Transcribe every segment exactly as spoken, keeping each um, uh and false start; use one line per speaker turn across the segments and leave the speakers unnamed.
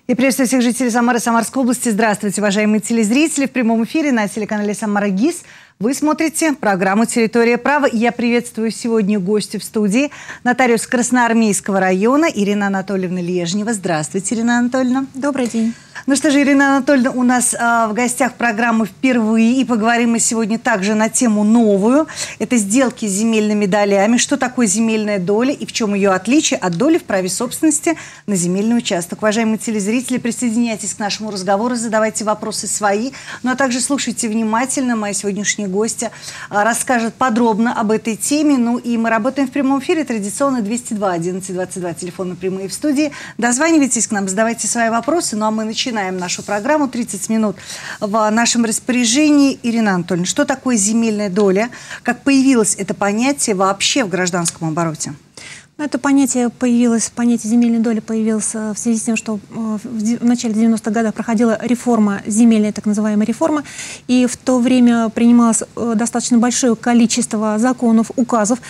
И приветствую всех жителей Самары, Самарской области. Здравствуйте, уважаемые телезрители. В прямом эфире на телеканале «Самара ГИС» вы смотрите программу «Территория права». И я приветствую сегодня гостю в студии, нотариус Красноармейского района Ирина Анатольевна Лежнева. Здравствуйте, Ирина Анатольевна.
Добрый день.
Ну что же, Ирина Анатольевна, у нас а, в гостях программы впервые. И поговорим мы сегодня также на тему новую. Это сделки с земельными долями. Что такое земельная доля и в чем ее отличие от доли в праве собственности на земельный участок. Уважаемые телезрители, присоединяйтесь к нашему разговору, задавайте вопросы свои. Ну а также слушайте внимательно. Моя сегодняшняя гостья а, расскажет подробно об этой теме. Ну и мы работаем в прямом эфире. Традиционно двести два одиннадцать двадцать два. Телефоны прямые в студии. Дозванивайтесь к нам, задавайте свои вопросы. Ну а мы начинаем. Начинаем нашу программу. тридцать минут в нашем распоряжении. Ирина Анатольевна, что такое земельная доля? Как появилось это понятие вообще в гражданском обороте?
Это понятие появилось, понятие земельной доли появилось в связи с тем, что в начале девяностых годов проходила реформа, земельная так называемая реформа, и в то время принималось достаточно большое количество законов, указов.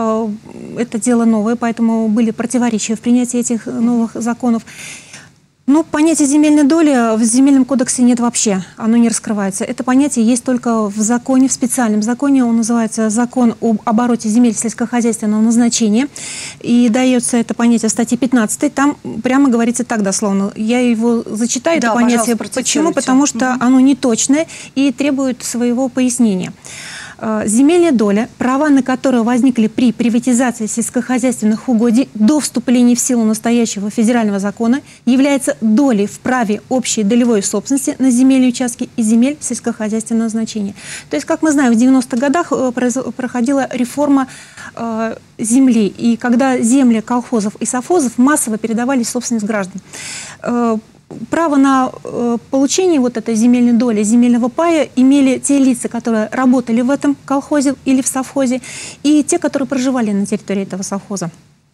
Это дело новое, поэтому были противоречия в принятии этих новых законов. Ну, понятие земельной доли в Земельном кодексе нет вообще, оно не раскрывается. Это понятие есть только в законе, в специальном законе, он называется «Закон об обороте земель сельскохозяйственного назначения». И дается это понятие в статье пятнадцатой, там прямо говорится так дословно. Я его зачитаю, да, это понятие. Почему? Потому что угу. оно неточное и требует своего пояснения. Земельная доля, права на которую возникли при приватизации сельскохозяйственных угодий до вступления в силу настоящего федерального закона, является долей в праве общей долевой собственности на земельные участки и земель сельскохозяйственного значения. То есть, как мы знаем, в девяностых годах проходила реформа э, земли, и когда земли колхозов и совхозов массово передавались в собственность граждан. Э, Право на э, получение вот этой земельной доли, земельного пая имели те лица, которые работали в этом колхозе или в совхозе, и те, которые проживали на территории этого совхоза.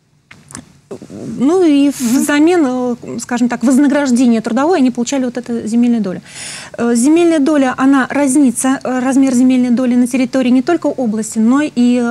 Ну и взамен, скажем так, вознаграждение трудовое они получали вот эту земельную долю. Земельная доля, она разнится, размер земельной доли на территории не только области, но и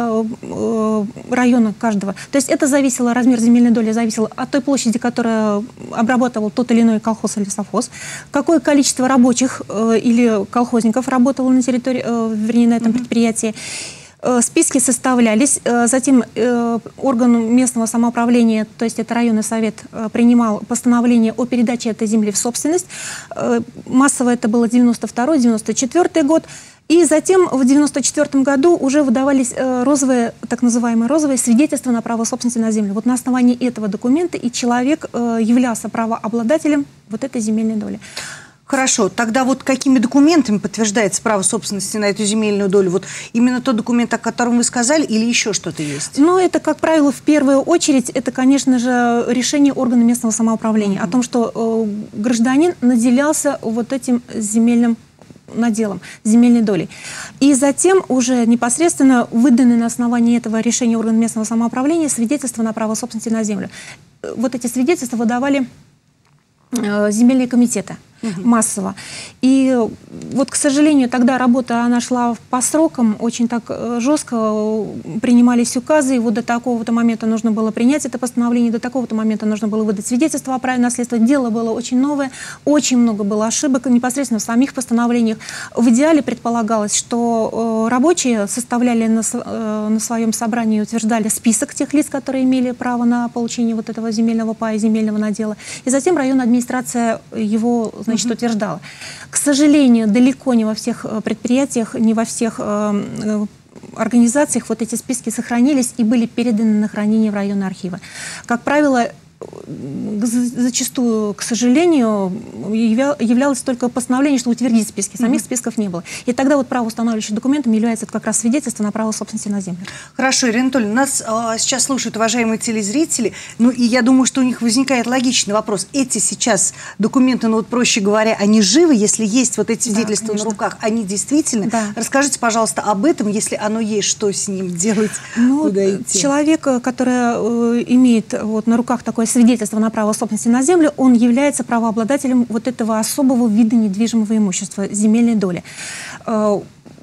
района каждого. То есть это зависело, размер земельной доли зависел от той площади, которую обрабатывал тот или иной колхоз или совхоз, какое количество рабочих или колхозников работало на территории, вернее, на этом предприятии. Списки составлялись, затем орган местного самоуправления, то есть это районный совет, принимал постановление о передаче этой земли в собственность. Массово это было девяносто второй — девяносто четвёртый год. И затем в девяносто четвёртом году уже выдавались розовые, так называемые розовые свидетельства на право собственности на землю. Вот на основании этого документа и человек являлся правообладателем вот этой земельной доли.
Хорошо, тогда вот какими документами подтверждается право собственности на эту земельную долю? Вот именно тот документ, о котором вы сказали, или еще что-то есть?
Ну, это, как правило, в первую очередь, это, конечно же, решение органа местного самоуправления mm-hmm. о том, что э, гражданин наделялся вот этим земельным наделом, земельной долей. И затем уже непосредственно выданы на основании этого решения органа местного самоуправления свидетельства на право собственности на землю. Вот эти свидетельства выдавали э, земельные комитеты. Угу. Массово. И вот, к сожалению, тогда работа, она шла по срокам, очень так жестко принимались указы, и вот до такого-то момента нужно было принять это постановление, до такого-то момента нужно было выдать свидетельство о праве наследства. Дело было очень новое, очень много было ошибок непосредственно в самих постановлениях. В идеале предполагалось, что э, рабочие составляли на, э, на своем собрании, утверждали список тех лиц, которые имели право на получение вот этого земельного пая, земельного надела, и затем районная администрация его, значит, утверждала. К сожалению, далеко не во всех предприятиях, не во всех э, организациях вот эти списки сохранились и были переданы на хранение в районные архивы. Как правило, зачастую, к сожалению, являлось только постановление, что утвердить списки. Самих mm-hmm. списков не было. И тогда вот правоустанавливающим документом является как раз свидетельство на право собственности на землю.
Хорошо, Ирина Анатольевна, нас а, сейчас слушают уважаемые телезрители, ну и я думаю, что у них возникает логичный вопрос. Эти сейчас документы, ну вот проще говоря, они живы, если есть вот эти свидетельства да, на руках, они действительно? Да. Расскажите, пожалуйста, об этом, если оно есть, что с ним делать,
ну,
куда идти?
Человек, который э, имеет вот, на руках такое свидетельство на право собственности на землю, он является правообладателем вот этого особого вида недвижимого имущества, земельной доли.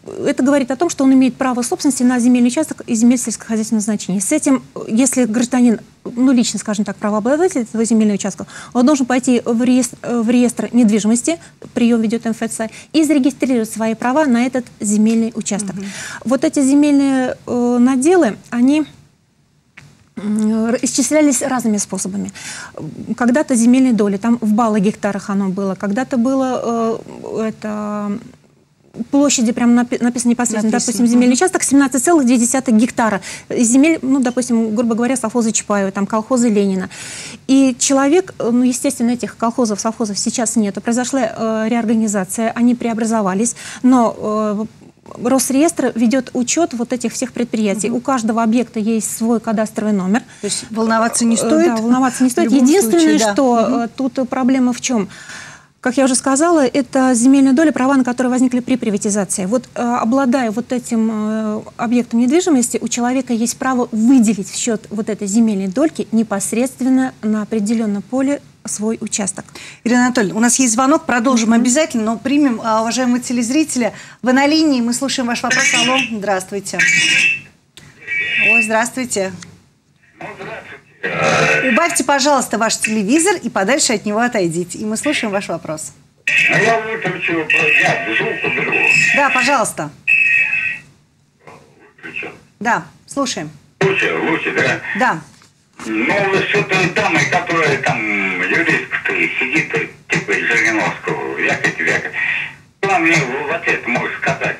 это говорит о том, что он имеет право собственности на земельный участок и земель сельскохозяйственного значения. С этим, если гражданин, ну, лично, скажем так, правообладатель этого земельного участка, он должен пойти в реестр, в реестр недвижимости, прием ведет эм эф це, и зарегистрировать свои права на этот земельный участок. Угу. Вот эти земельные э, наделы, они исчислялись разными способами. Когда-то земельные доли, там в баллы гектарах оно было, когда-то было э, это... площади, прям написано непосредственно, написано. Допустим, земельный участок семнадцать целых две десятых гектара. Земель, ну, допустим, грубо говоря, совхоза Чапаева, там колхозы Ленина. И человек, ну, естественно, этих колхозов, совхозов сейчас нету. Произошла э, реорганизация, они преобразовались, но э, Росреестр ведет учет вот этих всех предприятий. Угу. У каждого объекта есть свой кадастровый номер.
То есть волноваться не стоит?
Да, волноваться не стоит. Единственное, случае, да. что угу. тут проблема в чем? Как я уже сказала, это земельная доля, права на которые возникли при приватизации. Вот э, обладая вот этим э, объектом недвижимости, у человека есть право выделить в счет вот этой земельной дольки непосредственно на определенном поле свой участок.
Ирина Анатольевна, у нас есть звонок, продолжим mm-hmm. обязательно, но примем, а, уважаемые телезрители. Вы на линии, мы слушаем ваш вопрос. Алло, здравствуйте. Ой, здравствуйте. Ну, здравствуйте. Убавьте, пожалуйста, ваш телевизор и подальше от него отойдите. И мы слушаем ваш вопрос.
А я выключу, я звук уберу.
Да, пожалуйста.
Выключил.
Да, слушаем.
Лучше, лучше, да?
Да.
Ну, с этой дамой, которая там, юристка сидит, типа из Жириновского, Яков Яков, что мне в ответ можешь сказать?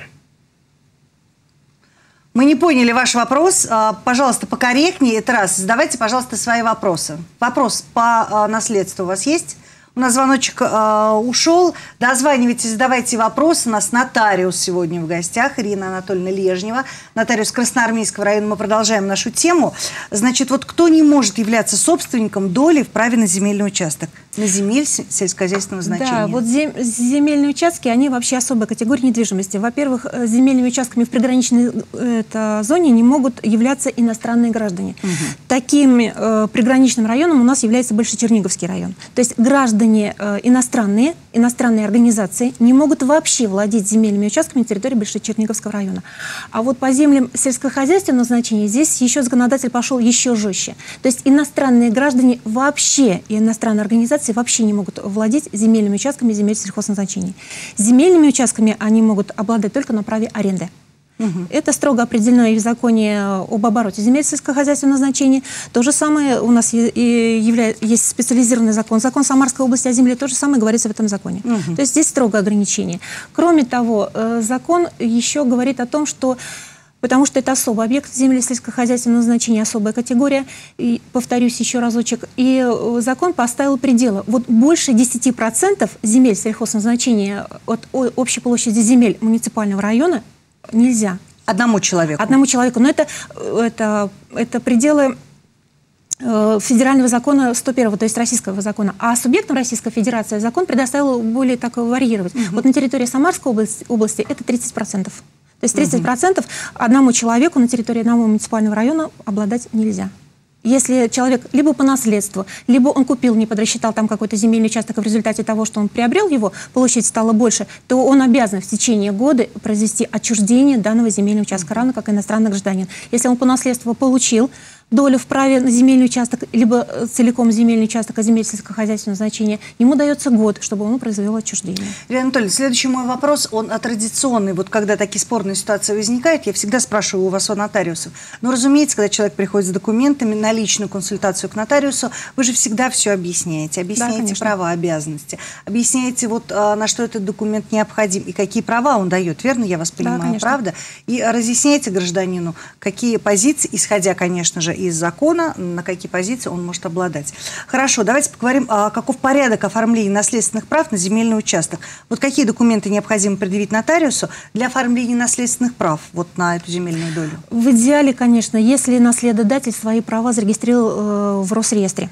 Мы не поняли ваш вопрос. Пожалуйста, покорректнее. Это раз. Задавайте, пожалуйста, свои вопросы. Вопрос по наследству у вас есть? У нас звоночек э, ушел. Дозванивайтесь, задавайте вопросы. У нас нотариус сегодня в гостях, Ирина Анатольевна Лежнева, нотариус Красноармейского района. Мы продолжаем нашу тему. Значит, вот кто не может являться собственником доли в праве на земельный участок? На земель сельскохозяйственного значения.
Да, вот зем, земельные участки, они вообще особая категория недвижимости. Во-первых, земельными участками в приграничной это, зоне не могут являться иностранные граждане. Угу. Таким э, приграничным районом у нас является Большечерниговский район. То есть граждане э, иностранные, иностранные организации не могут вообще владеть земельными участками на территории Большечерниговского района. А вот по землям сельскохозяйственного значения здесь еще законодатель пошел еще жестче. То есть иностранные граждане вообще и иностранные организации вообще не могут владеть земельными участками земель сельхозназначения. Земельными участками они могут обладать только на праве аренды. Угу. Это строго определено и в законе об обороте земель сельскохозяйственного значения. То же самое у нас и явля... есть специализированный закон. Закон Самарской области о земле, то же самое говорится в этом законе. Угу. То есть здесь строгое ограничение. Кроме того, закон еще говорит о том, что потому что это особый объект земли сельскохозяйственного значения, особая категория. И, повторюсь еще разочек. И закон поставил пределы. Вот больше десяти процентов земель сельхозназначения от общей площади земель муниципального района нельзя.
Одному человеку?
Одному человеку. Но это, это, это пределы федерального закона сто первого, то есть российского закона. А субъектам Российской Федерации закон предоставил более так варьировать. Угу. Вот на территории Самарской области, области это тридцать процентов. То есть тридцать процентов одному человеку на территории одного муниципального района обладать нельзя. Если человек либо по наследству, либо он купил, не подрасчитал там какой-то земельный участок, и в результате того, что он приобрел его, площадь стала больше, то он обязан в течение года произвести отчуждение данного земельного участка, равно как иностранный гражданин. Если он по наследству получил долю в праве на земельный участок, либо целиком земельный участок, а земель сельскохозяйственного значения, ему дается год, чтобы он произвел отчуждение.
Ирина Анатольевна, следующий мой вопрос, он традиционный. Вот когда такие спорные ситуации возникают, я всегда спрашиваю у вас, у нотариусов. Но, разумеется, когда человек приходит с документами на личную консультацию к нотариусу, вы же всегда все объясняете. Объясняете да, права, обязанности. Объясняете, вот, на что этот документ необходим и какие права он дает. Верно, я вас понимаю, да, правда? И разъясняете гражданину, какие позиции, исходя, конечно же, из закона, на какие позиции он может обладать. Хорошо, давайте поговорим, а, каков порядок оформления наследственных прав на земельный участок. Вот какие документы необходимо предъявить нотариусу для оформления наследственных прав вот на эту земельную долю?
В идеале, конечно, если наследодатель свои права зарегистрировал э, в Росреестре.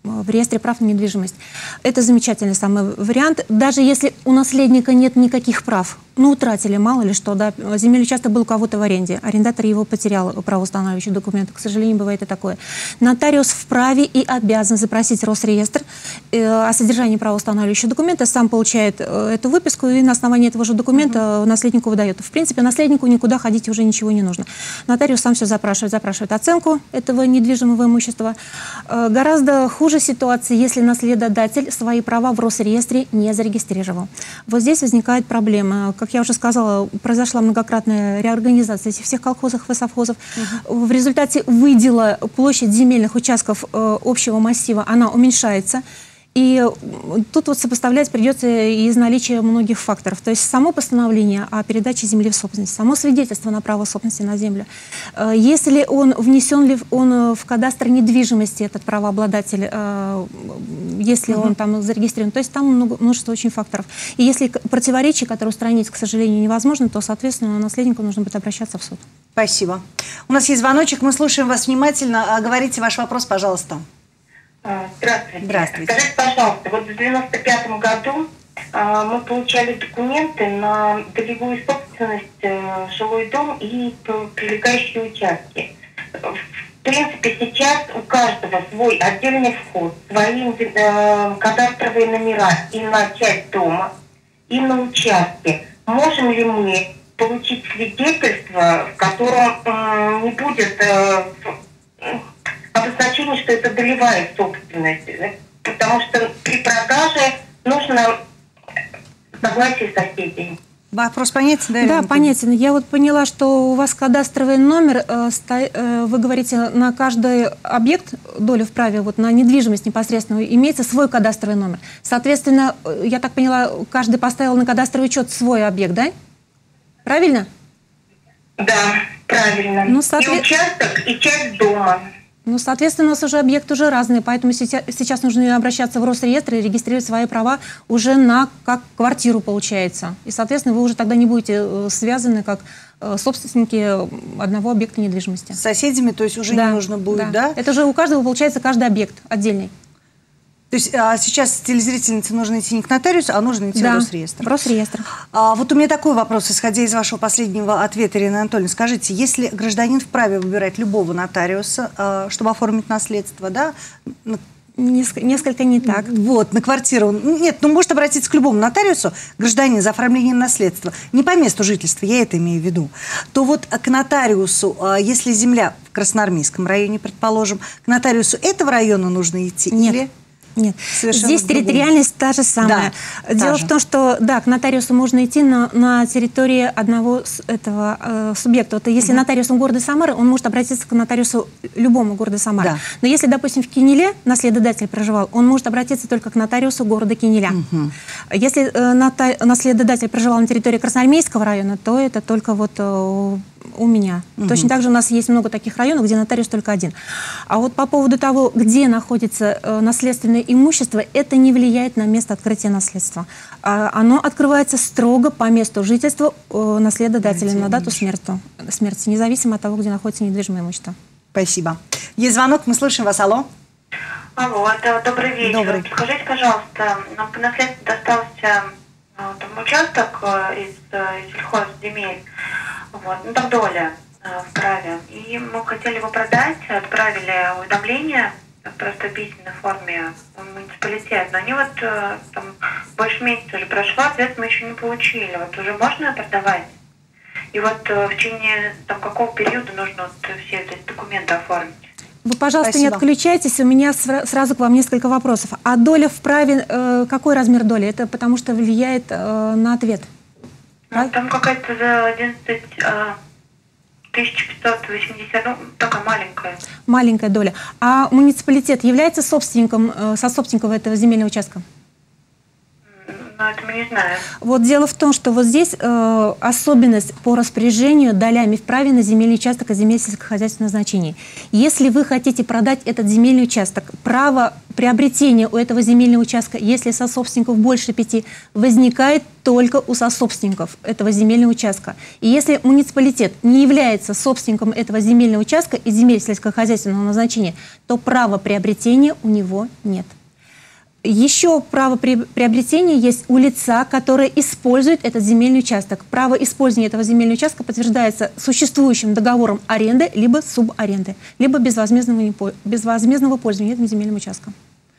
в реестре прав на недвижимость. Это замечательный самый вариант. Даже если у наследника нет никаких прав, ну, утратили, мало ли что, да, земельный участок был у кого-то в аренде, арендатор его потерял, правоустанавливающий документ, к сожалению, бывает и такое. Нотариус вправе и обязан запросить Росреестр э, о содержании правоустанавливающего документа, сам получает э, эту выписку и на основании этого же документа uh-huh. наследнику выдает. В принципе, наследнику никуда ходить уже ничего не нужно. Нотариус сам все запрашивает, запрашивает оценку этого недвижимого имущества. Э, гораздо хуже ситуация, если наследодатель свои права в Росреестре не зарегистрировал. Вот здесь возникает проблема. Как я уже сказала, произошла многократная реорганизация всех колхозов и совхозов. Угу. В результате выдела площадь земельных участков э, общего массива, она уменьшается. И тут вот сопоставлять придется из наличия многих факторов. То есть само постановление о передаче земли в собственность, само свидетельство на право собственности на землю. Если он внесен ли он в кадастр недвижимости, этот правообладатель, если угу. он там зарегистрирован, то есть там много, множество очень факторов. И если противоречия, которые устранить, к сожалению, невозможно, то, соответственно, наследнику нужно будет обращаться в суд.
Спасибо. У нас есть звоночек, мы слушаем вас внимательно. Говорите ваш вопрос, пожалуйста.
Здравствуйте.
Здравствуйте.
Скажите, пожалуйста, вот в девяносто пятом году э, мы получали документы на долевую собственность, э, жилой дом и прилегающие участки. В принципе, сейчас у каждого свой отдельный вход, свои э, кадастровые номера и на часть дома, и на участки. Можем ли мы получить свидетельство, в котором э, не будет... Э, обозначение, что это долевая собственность, потому что при продаже нужно согласие соседей.
Вопрос понятен, да?
Да, понятен. Я вот поняла, что у вас кадастровый номер, э, сто, э, вы говорите, на каждый объект, долю в праве, вот на недвижимость непосредственно, имеется свой кадастровый номер. Соответственно, я так поняла, каждый поставил на кадастровый учет свой объект, да? Правильно?
Да, правильно. Ну, соответ... И участок, и часть дома.
Ну, соответственно, у нас уже объекты уже разные, поэтому сейчас нужно обращаться в Росреестр и регистрировать свои права уже на как квартиру, получается. И, соответственно, вы уже тогда не будете связаны как собственники одного объекта недвижимости.
С соседями, то есть уже да, не нужно будет, да.
да? Это же у каждого, получается, каждый объект отдельный.
То есть а сейчас телезрительнице нужно идти не к нотариусу, а нужно идти
да,
в Росреестр.
в Росреестр.
А, вот у меня такой вопрос, исходя из вашего последнего ответа, Ирина Анатольевна. Скажите, если гражданин вправе выбирать любого нотариуса, а, чтобы оформить наследство, да?
Несколько, несколько не так.
Вот, на квартиру. Нет, ну может обратиться к любому нотариусу, гражданин, за оформлением наследства. Не по месту жительства, я это имею в виду. То вот к нотариусу, если земля в Красноармейском районе, предположим, к нотариусу этого района нужно идти?
Нет.
Или...
Нет,
совершенно
здесь территориальность та же самая.
Да,
Дело
же.
в том, что да, к нотариусу можно идти на, на территории одного этого э, субъекта. Вот если угу. нотариусом города Самары, он может обратиться к нотариусу любому города Самары. Да. Но если, допустим, в Кинеле наследодатель проживал, он может обратиться только к нотариусу города Кинеля. Угу. Если э, нота... наследодатель проживал на территории Красноармейского района, то это только вот... Э, у меня. Угу. Точно так же у нас есть много таких районов, где нотариус только один. А вот по поводу того, где находится э, наследственное имущество, это не влияет на место открытия наследства. А, оно открывается строго по месту жительства э, наследодателя на дату смерти, смерти, независимо от того, где находится недвижимое имущество.
Спасибо. Есть звонок, мы слышим вас. Алло.
Алло, это добрый вечер.
Добрый.
Скажите, пожалуйста, нам по наследству достался э, там, участок э, из э, сельхозземель. Вот, ну так доля э, в праве. И мы хотели его продать, отправили уведомление просто в письменной форме в муниципалитет. Но они вот э, там больше месяца уже прошло, ответ мы еще не получили. Вот уже можно продавать? И вот э, в течение там какого периода нужно вот все эти документы оформить?
Вы, пожалуйста,
Спасибо.
Не отключайтесь, у меня сразу к вам несколько вопросов. А доля в праве, э, какой размер доли? Это потому что влияет э, на ответ.
Ну, там какая-то за одиннадцать тысяч пятьсот восемьдесят, ну, такая маленькая.
Маленькая доля. А муниципалитет является собственником, э, сособственником этого земельного участка?
но это мы не знаем.
Вот дело в том, что вот здесь э, особенность по распоряжению долями в праве на земельный участок и земель сельскохозяйственного значения. Если вы хотите продать этот земельный участок, право приобретения у этого земельного участка, если сособственников больше пяти, возникает только у сособственников этого земельного участка. И если муниципалитет не является собственником этого земельного участка и земель сельскохозяйственного назначения, то права приобретения у него нет. Еще право приобретения есть у лица, которое использует этот земельный участок. Право использования этого земельного участка подтверждается существующим договором аренды, либо субаренды, либо безвозмездного, безвозмездного пользования этим земельным участком.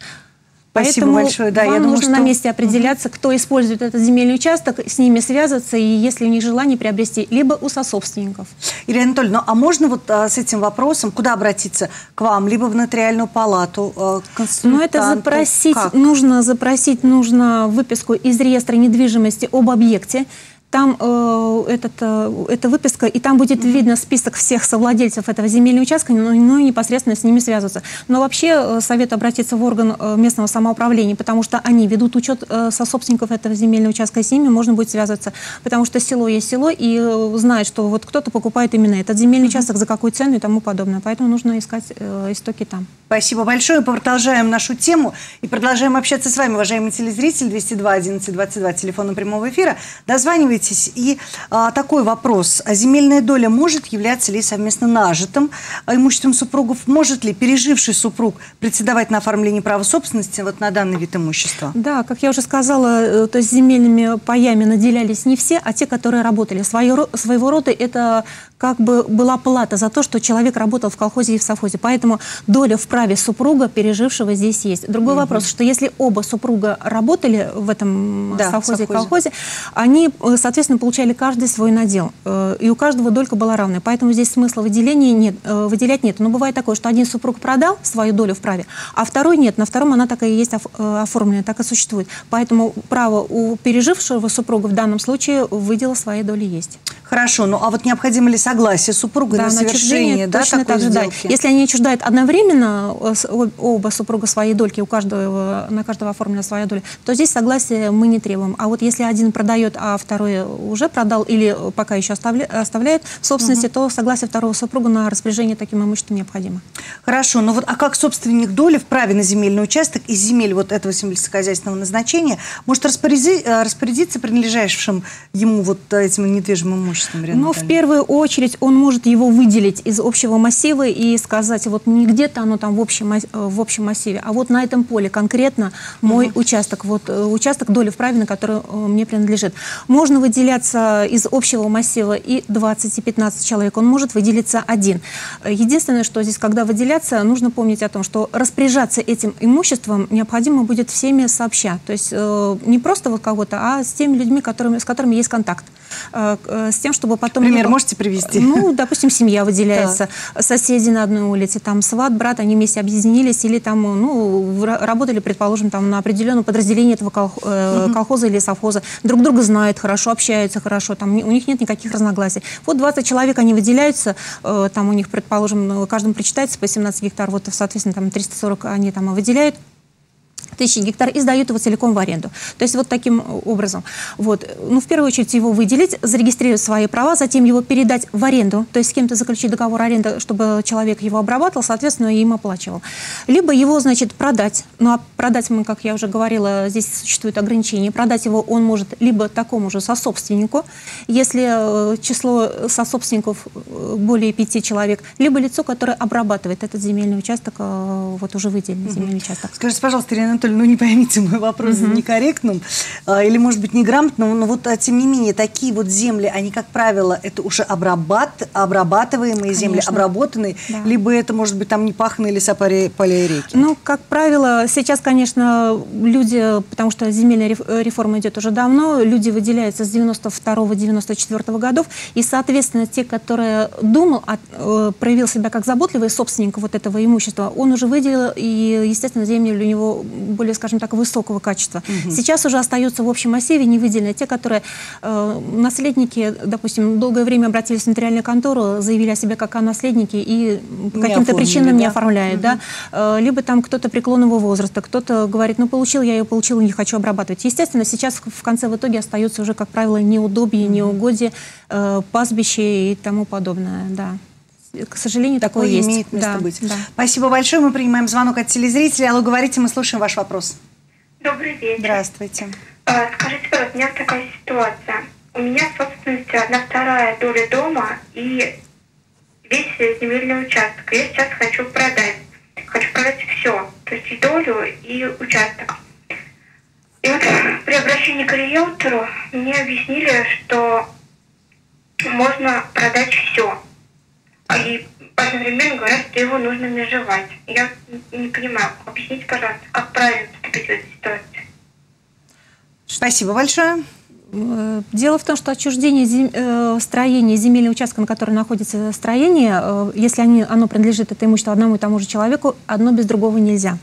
Спасибо
Поэтому
большое. Да,
вам
я думаю,
нужно
что...
на месте определяться, кто использует этот земельный участок, с ними связаться, и если у них желание приобрести, либо у сособственников.
Ирина Анатольевна, ну, а можно вот а, с этим вопросом, куда обратиться? К вам, либо в нотариальную палату, а,
Ну, это запросить,
как?
нужно запросить, нужно выписку из реестра недвижимости об объекте. Там э, этот, э, эта выписка, и там будет видно список всех совладельцев этого земельного участка, но, ну и непосредственно с ними связываться. Но вообще э, совет обратиться в орган э, местного самоуправления, потому что они ведут учет э, сособственников этого земельного участка, и с ними можно будет связываться. Потому что село есть село, и э, знает, что вот кто-то покупает именно этот земельный участок, за какую цену и тому подобное. Поэтому нужно искать э, истоки там.
Спасибо большое. Продолжаем нашу тему и продолжаем общаться с вами, уважаемые телезрители. двести два одиннадцать двадцать два, телефон прямого эфира. Дозванивайтесь. И а, такой вопрос. А земельная доля может являться ли совместно нажитым имуществом супругов? Может ли переживший супруг претендовать на оформление права собственности вот на данный вид имущества?
Да, как я уже сказала, то есть земельными паями наделялись не все, а те, которые работали. Свое, своего рода это как бы была плата за то, что человек работал в колхозе и в совхозе. Поэтому доля в праве супруга, пережившего, здесь есть. Другой угу. вопрос, что если оба супруга работали в этом да, совхозе и колхозе, они, соответственно, получали каждый свой надел. И у каждого долька была равная. Поэтому здесь смысла выделения нет, выделять нет. Но бывает такое, что один супруг продал свою долю в праве, а второй нет. На втором она так и есть оформлена, так и существует. Поэтому право у пережившего супруга в данном случае выдела своей доли есть.
Хорошо, ну а вот необходимо ли согласие супруга да, на совершение да, такой так же, сделки?
Да. Если они отчуждают одновременно оба супруга своей дольки, у каждого, на каждого оформлена своя доля, то здесь согласия мы не требуем. А вот если один продает, а второй уже продал или пока еще оставля, оставляет в собственности, угу. то согласие второго супруга на распоряжение таким имуществом необходимо.
Хорошо, но вот а как собственник доли в праве на земельный участок из земель вот этого сельскохозяйственного назначения может распорядиться, распорядиться принадлежащим ему вот этим недвижимым имуществом?
Ну, в первую очередь он может его выделить из общего массива и сказать, вот не где-то оно там в общем, в общем массиве, а вот на этом поле конкретно мой угу. участок, вот участок доли в праве, на который мне принадлежит. Можно выделяться из общего массива и двадцать, и пятнадцать человек, он может выделиться один. Единственное, что здесь, когда выделяться, нужно помнить о том, что распоряжаться этим имуществом необходимо будет всеми сообща. То есть э, не просто вот кого-то, а с теми людьми, которыми, с которыми есть контакт. Э, э, с тем, чтобы потом...
Пример можете привести?
Ну, допустим, семья выделяется, да. соседи на одной улице, там сват, брат, они вместе объединились или там, ну, работали, предположим, там на определенном подразделении этого колх, э, угу. колхоза или совхоза, друг друга знают хорошо, общаются хорошо, там у них нет никаких разногласий. Вот двадцать человек, они выделяются, э, там у них, предположим, каждому причитается по семнадцать гектар, вот, соответственно, там триста сорок они там выделяют, тысячи гектар, и сдают его целиком в аренду. То есть вот таким образом. Вот. Ну, в первую очередь его выделить, зарегистрировать свои права, затем его передать в аренду, то есть с кем-то заключить договор аренды, чтобы человек его обрабатывал, соответственно, им оплачивал. Либо его, значит, продать. Ну, а продать мы, как я уже говорила, здесь существует ограничение. Продать его он может либо такому же сособственнику, если число сособственников более пяти человек, либо лицо, которое обрабатывает этот земельный участок, вот уже выделенный земельный участок.
Скажите, пожалуйста, Ирина Анатольевна, ну не поймите мой вопрос uh-huh. некорректным а, или, может быть, неграмотным, но вот, а, тем не менее, такие вот земли, они, как правило, это уже обрабат, обрабатываемые Конечно. земли, обработанные, да. либо это, может быть, там непаханные леса, поля, поля и реки?
Ну, как правило, сейчас, конечно, люди, потому что земельная реформа идет уже давно, люди выделяются с девяносто второго — девяносто четвёртого годов, и, соответственно, те, которые думал, а, проявил себя как заботливый собственник вот этого имущества, он уже выделил, и, естественно, земли у него более, скажем так, высокого качества. Угу. Сейчас уже остаются в общем массиве невыделенные, те, которые э, наследники, допустим, долгое время обратились в нотариальную контору, заявили о себе как о наследнике и по каким-то причинам да? не оформляют. Угу. Да? Э, либо там кто-то преклонного возраста, кто-то говорит, ну получил, я ее получил, не хочу обрабатывать. Естественно, сейчас в конце в итоге остаются уже, как правило, неудобья, угу. неугодия, э, пастбище и тому подобное. Да. К сожалению, такое, такое есть.
Имеет место
да,
быть.
Да.
Спасибо большое. Мы принимаем звонок от телезрителя. Алло, говорите, мы слушаем ваш вопрос.
Добрый вечер.
Здравствуйте.
А, скажите, пожалуйста, у меня такая ситуация. У меня в собственности одна вторая доля дома и весь земельный участок. Я сейчас хочу продать. Хочу продать все. То есть и долю, и участок. И вот при обращении к риэлтору мне объяснили, что можно продать все. И одновременно говорят, что его нужно межевать. Я не понимаю. Объясните, пожалуйста, как правильно поступить в этой ситуации.
Спасибо большое.
Дело в том, что отчуждение зем... э, строения земельного участка, на котором находится строение, э, если они, оно принадлежит, это имущество одному и тому же человеку, одно без другого нельзя.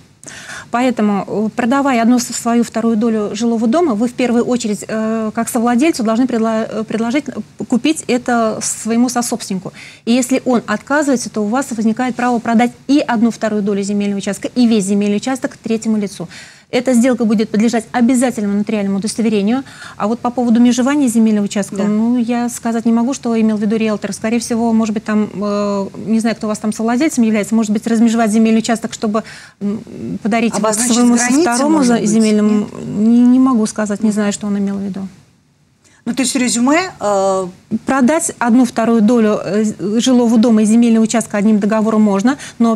Поэтому, продавая одну свою вторую долю жилого дома, вы в первую очередь, э, как совладельцу, должны предло предложить купить это своему сособственнику. И если он отказывается, то у вас возникает право продать и одну вторую долю земельного участка, и весь земельный участок третьему лицу. Эта сделка будет подлежать обязательному нотариальному удостоверению. А вот по поводу межевания земельного участка, да. ну, я сказать не могу, что имел в виду риэлтор. Скорее всего, может быть, там, э, не знаю, кто у вас там совладельцем является, может быть, размежевать земельный участок, чтобы подарить вот своему второму земельному. Не, не могу сказать, не знаю, что он имел в виду.
Ну, то есть резюме... Э...
Продать одну вторую долю жилого дома и земельного участка одним договором можно, но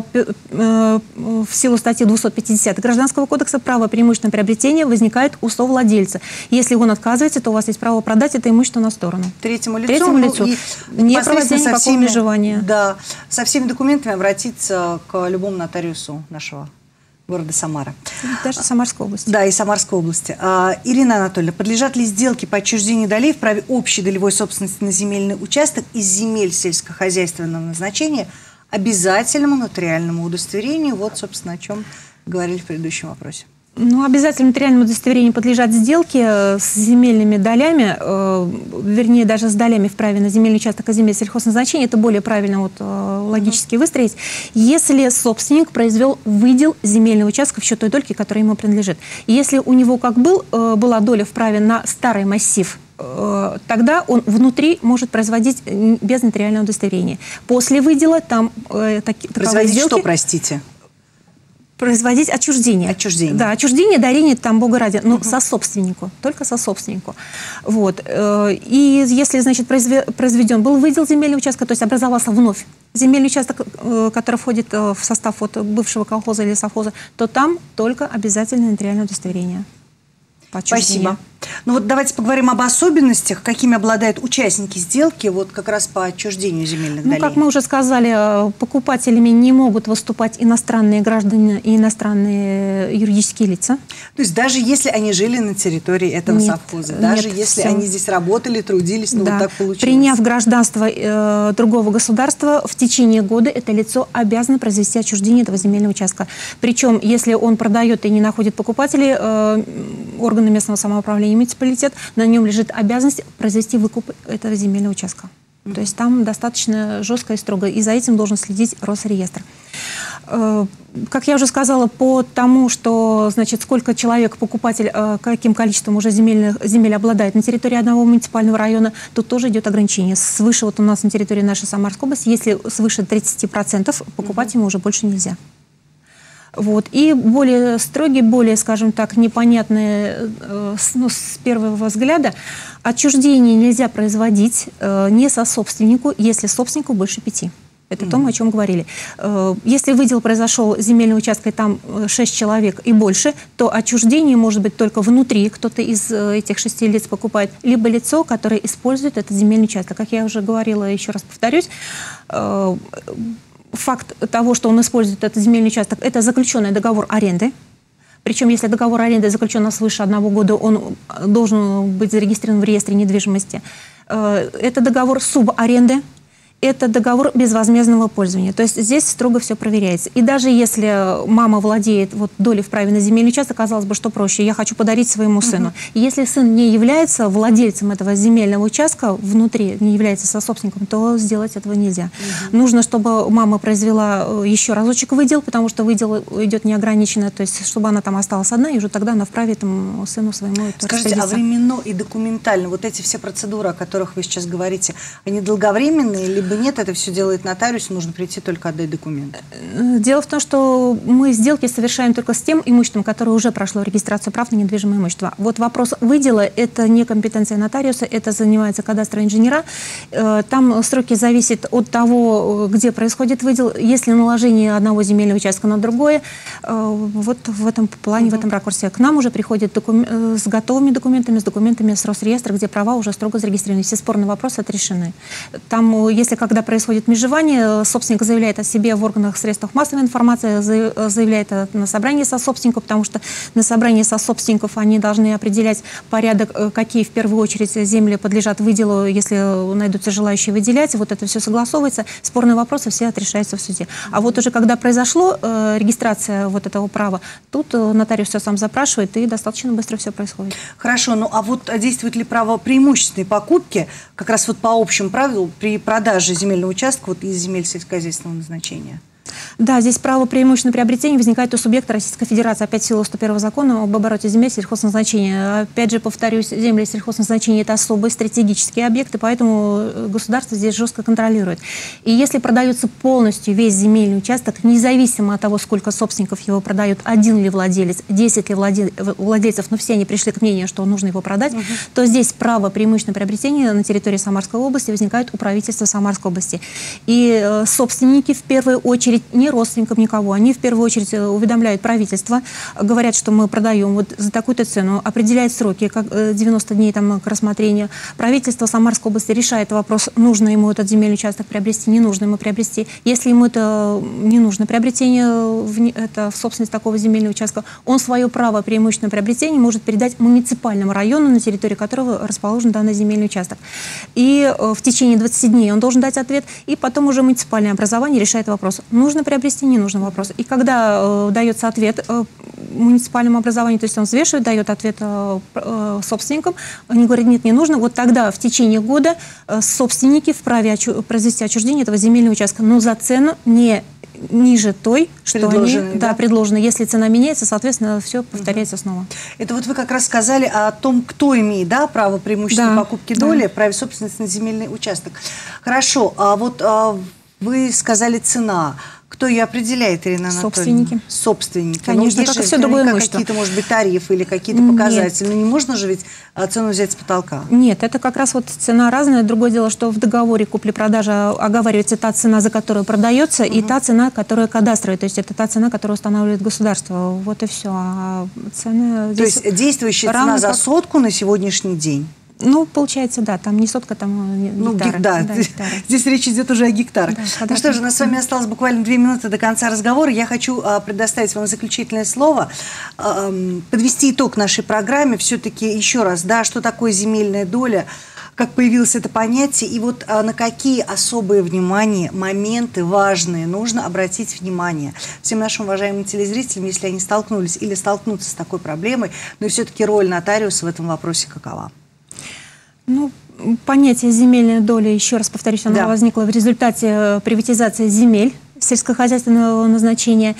э, в силу статьи двести пятьдесят Гражданского кодекса право преимущественного приобретения возникает у совладельца. Если он отказывается, то у вас есть право продать это имущество на сторону.
Третьему лицу.
Третьему лицу.
Ну,
не проводя никакого всеми, межевания.
Да, со всеми документами обратиться к любому нотариусу нашего города Самара.
Даже Самарской области.
Да, и Самарской области. А, Ирина Анатольевна, подлежат ли сделки по отчуждению долей в праве общей долевой собственности на земельный участок из земель сельскохозяйственного назначения обязательному нотариальному удостоверению? Вот, собственно, о чем говорили в предыдущем вопросе.
Ну, обязательно нотариальному удостоверению подлежат сделки с земельными долями, э, вернее, даже с долями в праве на земельный участок и земель сельхозназначения. Это более правильно вот, э, логически mm-hmm. выстроить. Если собственник произвел выдел земельного участка в счет той дольки, которая ему принадлежит. И если у него как был, э, была доля в праве на старый массив, э, тогда он внутри может производить без нотариального удостоверения. После выдела там... Э, таки,
производить
сделки, что,
простите?
Производить отчуждение.
Отчуждение.
Да, отчуждение, дарение, там, бога ради, но угу. сособственнику, только сособственнику. Вот. И если, значит, произведен был выдел земельного участка, то есть образовался вновь земельный участок, который входит в состав вот бывшего колхоза или совхоза, то там только обязательное нотариальное удостоверение.
Спасибо. Ну вот давайте поговорим об особенностях, какими обладают участники сделки, вот как раз по отчуждению земельных долей.
Ну, как мы уже сказали, покупателями не могут выступать иностранные граждане и иностранные юридические лица.
То есть даже если они жили на территории этого
нет,
совхоза, даже
нет,
если
все.
они здесь работали, трудились, ну
да.
вот так получилось.
Приняв гражданство э, другого государства, в течение года это лицо обязано произвести отчуждение этого земельного участка. Причем, если он продает и не находит покупателей, э, органы местного самоуправления, муниципалитет, на нем лежит обязанность произвести выкуп этого земельного участка. Mm-hmm. То есть там достаточно жестко и строго, и за этим должен следить Росреестр. Как я уже сказала, по тому, что, значит, сколько человек, покупатель, каким количеством уже земельных, земель обладает на территории одного муниципального района, тут тоже идет ограничение. Свыше, вот у нас на территории нашей Самарской области, если свыше тридцати процентов, покупать ему уже больше нельзя. Вот. И более строгие, более, скажем так, непонятные э, ну, с первого взгляда, отчуждение нельзя производить э, не сособственнику, если собственнику больше пяти. Это mm-hmm. то, о чем говорили. Э, если выдел произошел земельного участка, и там шесть человек и больше, то отчуждение может быть только внутри, кто-то из э, этих шести лиц покупает, либо лицо, которое использует этот земельный участок. Как я уже говорила, еще раз повторюсь, э, факт того, что он использует этот земельный участок, это заключенный договор аренды. Причем, если договор аренды заключен свыше одного года, он должен быть зарегистрирован в реестре недвижимости. Это договор субаренды. это договор безвозмездного пользования. То есть здесь строго все проверяется. И даже если мама владеет вот долей в праве на земельный участок, казалось бы, что проще, я хочу подарить своему сыну. Uh-huh. Если сын не является владельцем этого земельного участка, внутри не является сособственником, то сделать этого нельзя. Uh-huh. Нужно, чтобы мама произвела еще разочек выдел, потому что выдел идет неограниченно, то есть чтобы она там осталась одна, и уже тогда она вправе этому сыну своему
Скажите, а временно и документально вот эти все процедуры, о которых вы сейчас говорите, они долговременные, либо нет, это все делает нотариус, нужно прийти только отдать документы?
Дело в том, что мы сделки совершаем только с тем имуществом, которое уже прошло регистрацию прав на недвижимое имущество. Вот вопрос выдела – это не компетенция нотариуса, это занимается кадастровые инженера. Там сроки зависят от того, где происходит выдел. Если наложение одного земельного участка на другое, вот в этом плане, угу. в этом ракурсе к нам уже приходят докум... с готовыми документами, с документами с Росреестра, где права уже строго зарегистрированы. Все спорные вопросы отрешены. Там, если когда происходит межевание, собственник заявляет о себе в органах средствах массовой информации, заявляет на собрании сособственников, потому что на собрании сособственников они должны определять порядок, какие в первую очередь земли подлежат выделу, если найдутся желающие выделять. Вот это все согласовывается. Спорные вопросы все отрешаются в суде. А вот уже когда произошло э, регистрация вот этого права, тут э, нотариус все сам запрашивает, и достаточно быстро все происходит.
Хорошо, ну а вот действует ли право преимущественной покупки, как раз вот по общим правилам, при продаже земельного участка вот из земель сельскохозяйственного назначения?
Да, здесь право преимущественного приобретения возникает у субъекта Российской Федерации, опять в силу сто первого закона об обороте земель сельхозназначения. Опять же, повторюсь, земли сельхозназначения – это особые стратегические объекты, поэтому государство здесь жестко контролирует. И если продается полностью весь земельный участок, независимо от того, сколько собственников его продают, один ли владелец, десять ли владельцев, но все они пришли к мнению, что нужно его продать, угу. то здесь право преимущественного приобретения на территории Самарской области возникает у правительства Самарской области. И э, собственники в первую очередь не родственникам никого. Они в первую очередь уведомляют правительство, говорят, что мы продаем вот за такую-то цену, определяют сроки, как девяносто дней там, к рассмотрению. Правительство Самарской области решает вопрос, нужно ему этот земельный участок приобрести, не нужно ему приобрести. Если ему это не нужно приобретение в, это, в собственность такого земельного участка, он свое право преимущественного приобретения может передать муниципальному району, на территории которого расположен данный земельный участок. И в течение двадцати дней он должен дать ответ, и потом уже муниципальное образование решает вопрос, нужно приобрести, не нужно вопрос. И когда э, дается ответ э, муниципальному образованию, то есть он взвешивает, дает ответ э, э, собственникам, они говорят, нет, не нужно, вот тогда в течение года э, собственники вправе очу- произвести отчуждение этого земельного участка, но за цену не ниже той, что они да,
да?
предложены. Если цена меняется, соответственно, все повторяется угу. снова.
Это вот вы как раз сказали о том, кто имеет да, право преимущественной да. покупки доли, да. праве собственности на земельный участок. Хорошо, а вот а, вы сказали цена. Кто ее определяет, Ирина Анатольевна?
Собственники.
Собственники.
Конечно,
ну,
как и все другое имущество.
Какие-то, может быть, тарифы или какие-то показатели. Но не можно же ведь цену взять с потолка?
Нет, это как раз вот цена разная. Другое дело, что в договоре купли-продажи оговаривается та цена, за которую продается, угу. и та цена, которая кадастровая. То есть это та цена, которую устанавливает государство. Вот и все. А цены
То есть действующая цена за сотку на сегодняшний день?
Ну, получается, да, там не сотка, там гектары.
Ну, гек, да,
да гектары.
Здесь речь идет уже о гектарах.
Да,
ну что же, у нас с вами осталось буквально две минуты до конца разговора. Я хочу а, предоставить вам заключительное слово, а, подвести итог нашей программе. Все-таки еще раз, да, что такое земельная доля, как появилось это понятие, и вот а, на какие особые внимания, моменты важные нужно обратить внимание всем нашим уважаемым телезрителям, если они столкнулись или столкнутся с такой проблемой, но и все-таки роль нотариуса в этом вопросе какова?
Ну, понятие земельной доли, еще раз повторюсь, оно да. возникло в результате приватизации земель сельскохозяйственного назначения.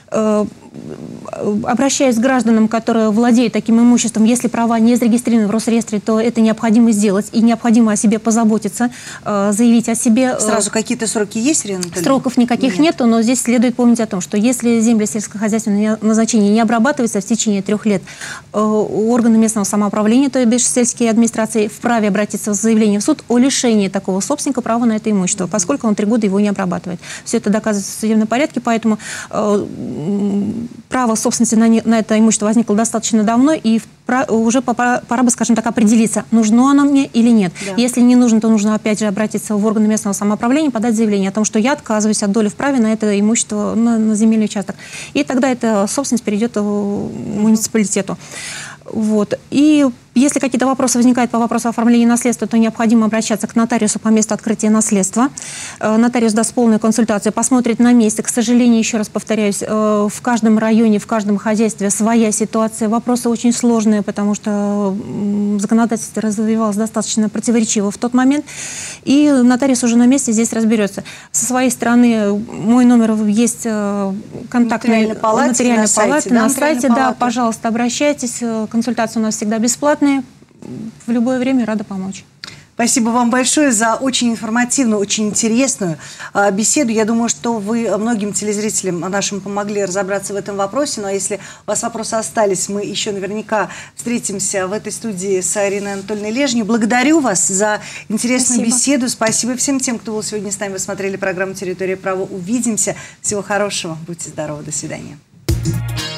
Обращаясь к гражданам, которые владеют таким имуществом, если права не зарегистрированы в Росреестре, то это необходимо сделать, и необходимо о себе позаботиться, заявить о себе.
Сразу какие-то сроки есть, Ирина Анатольевна?
Сроков никаких нет. нету, но здесь следует помнить о том, что если земли сельскохозяйственного назначения не обрабатываются в течение трех лет, органы местного самоуправления, то есть сельские администрации, вправе обратиться с заявлением в суд о лишении такого собственника права на это имущество, поскольку он три года его не обрабатывает. Все это доказывается в судебном порядке, поэтому право собственности на, не, на это имущество возникло достаточно давно, и в, уже пора, пора бы, скажем так, определиться, нужно оно мне или нет. Да. Если не нужно, то нужно опять же обратиться в органы местного самоуправления, подать заявление о том, что я отказываюсь от доли в праве на это имущество, на, на земельный участок. И тогда эта собственность перейдет к муниципалитету. Вот. И если какие-то вопросы возникают по вопросу оформления наследства, то необходимо обращаться к нотариусу по месту открытия наследства. Нотариус даст полную консультацию, посмотрит на месте. К сожалению, еще раз повторяюсь, в каждом районе, в каждом хозяйстве своя ситуация. Вопросы очень сложные, потому что законодательство развивалось достаточно противоречиво в тот момент. И нотариус уже на месте здесь разберется. Со своей стороны, мой номер есть контактный
нотариальной палате,
нотариальной
на
палаты,
сайте, да,
на сайте.
палаты.
Да, пожалуйста, обращайтесь. Консультация у нас всегда бесплатная. В любое время рада помочь.
Спасибо вам большое за очень информативную, очень интересную э, беседу. Я думаю, что вы многим телезрителям нашим помогли разобраться в этом вопросе. Ну а если у вас вопросы остались, мы еще наверняка встретимся в этой студии с Ириной Анатольевной Лежней. Благодарю вас за интересную
Спасибо.
беседу. Спасибо всем тем, кто был сегодня с нами. Вы смотрели программу «Территория права». Увидимся. Всего хорошего. Будьте здоровы. До свидания.